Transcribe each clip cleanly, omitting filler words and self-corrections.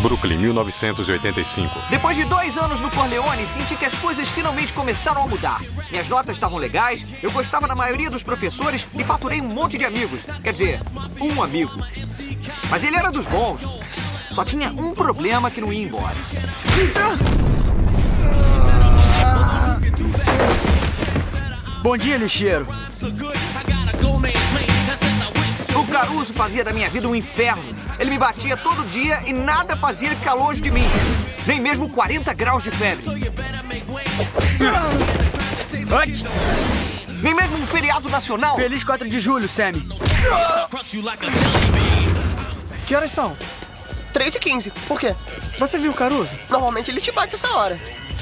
Brooklyn, 1985. Depois de 2 anos no Corleone, senti que as coisas finalmente começaram a mudar. Minhas notas estavam legais, eu gostava da maioria dos professores e faturei um monte de amigos. Quer dizer, um amigo. Mas ele era dos bons. Só tinha um problema que não ia embora. Bom dia, lixeiro. O Caruso fazia da minha vida um inferno. Ele me batia todo dia e nada fazia ele ficar longe de mim. Nem mesmo 40 graus de febre. Nem mesmo um feriado nacional. Feliz 4 de julho, Sammy. Que horas são? 3h15. Por quê? Você viu o Caruso? Normalmente ele te bate essa hora.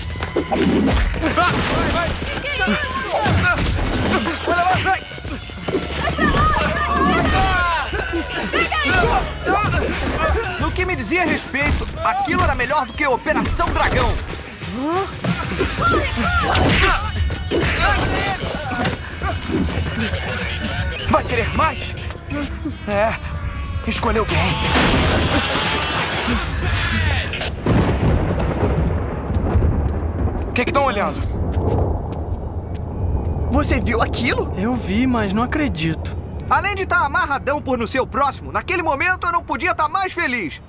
No que me dizia respeito, aquilo era melhor do que Operação Dragão. Vai querer mais? É, escolheu bem. O que estão olhando? Você viu aquilo? Eu vi, mas não acredito. Além de estar amarradão por no seu próximo, naquele momento eu não podia estar mais feliz.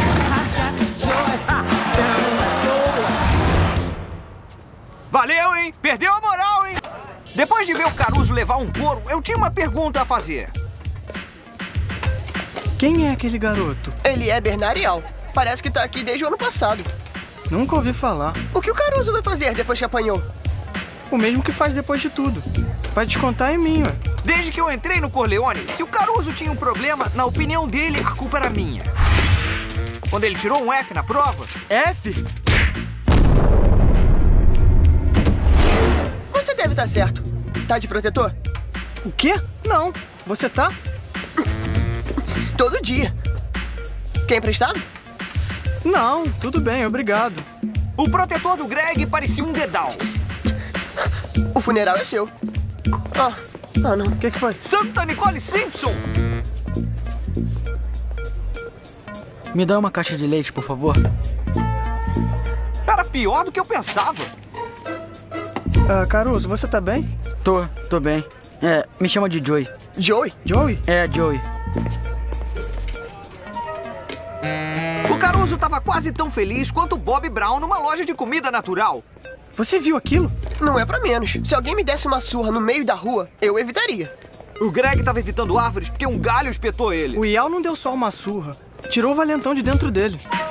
Valeu, hein? Perdeu a moral, hein? Depois de ver o Caruso levar um couro, eu tinha uma pergunta a fazer. Quem é aquele garoto? Ele é Bernarial. Parece que tá aqui desde o ano passado. Nunca ouvi falar. O que o Caruso vai fazer depois que apanhou? O mesmo que faz depois de tudo. Vai descontar em mim, ué. Desde que eu entrei no Corleone, se o Caruso tinha um problema, na opinião dele, a culpa era minha. Quando ele tirou um F na prova... F? Você deve estar certo. Tá de protetor? O quê? Não. Você tá? Todo dia. Quer emprestado? Não, tudo bem, obrigado. O protetor do Greg parecia um dedal. O funeral é seu. Não. O que foi? Santa Nicole Simpson! Me dá uma caixa de leite, por favor. Era pior do que eu pensava. Caruso, você tá bem? Tô bem. Me chama de Joey. Joey? Joey? É, Joey. O Caruso tava quase tão feliz quanto o Bob Brown numa loja de comida natural. Você viu aquilo? Não é pra menos. Se alguém me desse uma surra no meio da rua, eu evitaria. O Greg tava evitando árvores porque um galho espetou ele. O Ial não deu só uma surra. Tirou o valentão de dentro dele.